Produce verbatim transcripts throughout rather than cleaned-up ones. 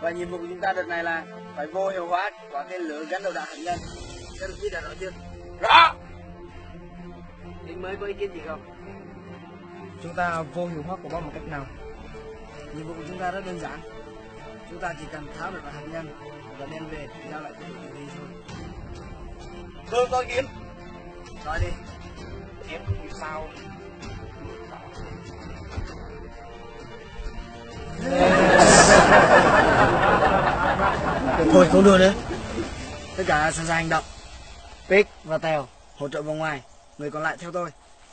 Và nhiệm vụ của chúng ta đợt này là phải vô hiệu hóa quả tên lửa gắn đầu đạn hạt nhân. Các đồng chí đã rõ chưa? Rõ. Anh mới có ý kiến gì không? Chúng ta vô hiệu hóa quả bom bằng cách nào? Nhiệm vụ của chúng ta rất đơn giản. Chúng ta chỉ cần tháo được hạt nhân và đem về giao lại cho bộ chỉ huy thôi. Tôi có ý kiến. Nói đi. Em thì sao? Thôi không đùa nữa. Tất cả sẵn sàng hành động. Pick và Tèo hỗ trợ vòng ngoài, người còn lại theo tôi.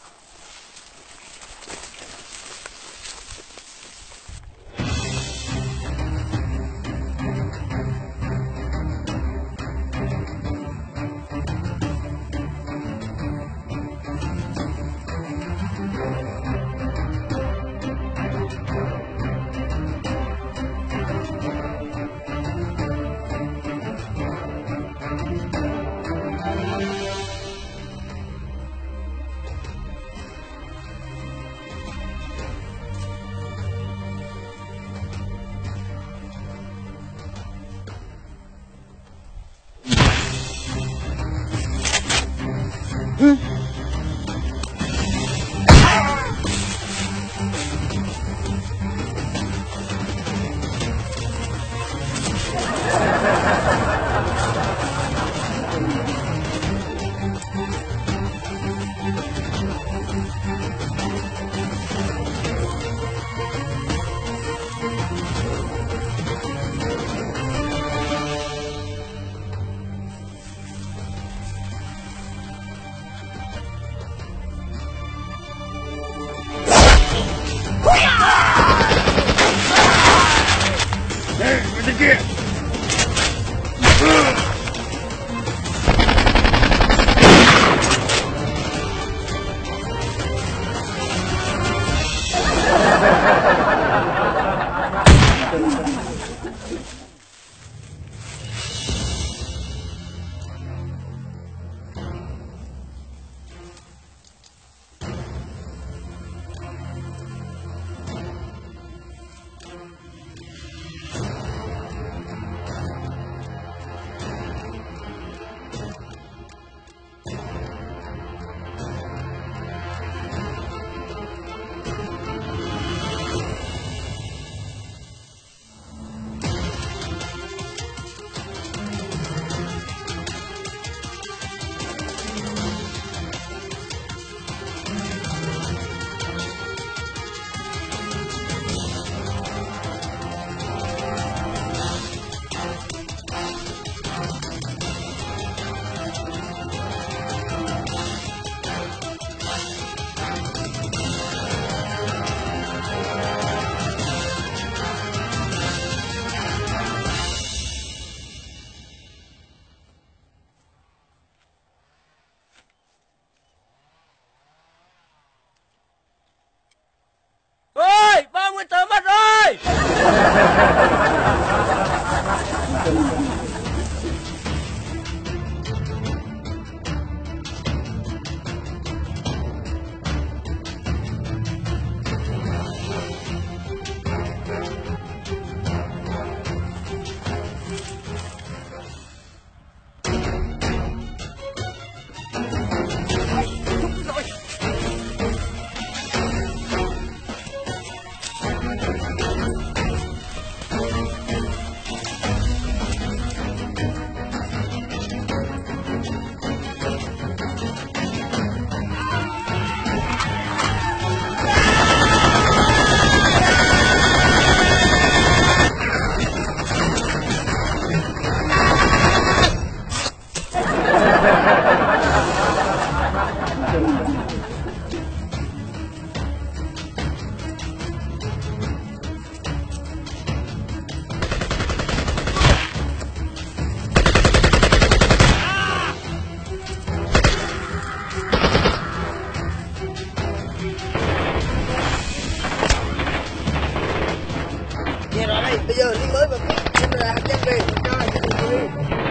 Bây giờ lính mới và Pick là hạt nhân về cho hạt nhân chỉ huy.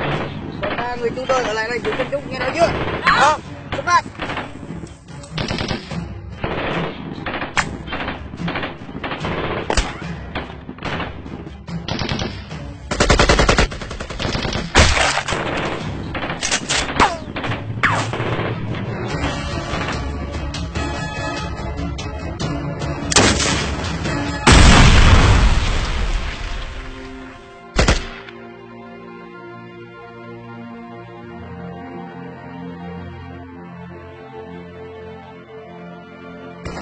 Còn ba người chúng tôi ở lại đây giữ chân chúng, nghe nói chưa? Đó, xuất phát.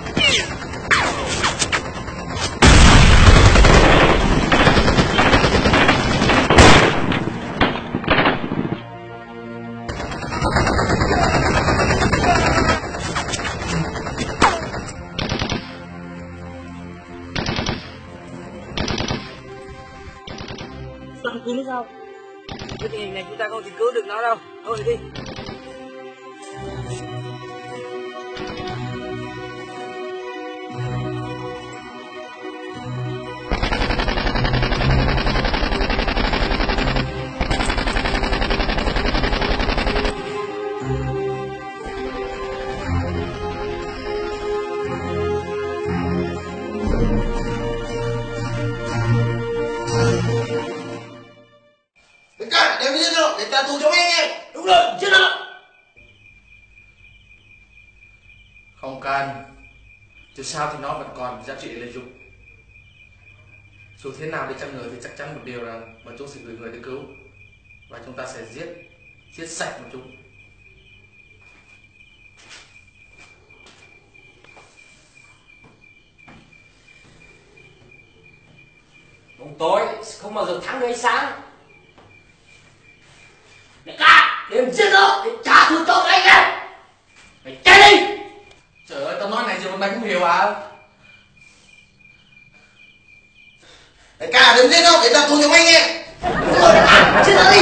Thằng cứu nó sao? Cái tình hình này chúng ta không thể cứu được nó đâu. Thôi đi. Đem đi đâu để trả thù cho anh em. Đúng rồi, chết nào. Không cần. Dù sao thì nó vẫn còn giá trị để lợi dụng. Dù thế nào đi chăng nữa thì chắc chắn một điều là bọn chúng sẽ gửi người tới cứu. Và chúng ta sẽ giết Giết sạch bọn chúng. Bóng tối không bao giờ thắng được ánh sáng. Đại ca, đêm giết nó để trả thù cho anh em. Mày chạy đi. Trời ơi, tao nói này rồi mà mày không hiểu à? Đại ca đừng giết đâu để trả thù cho anh em. Rồi đại ca, giết nó đi.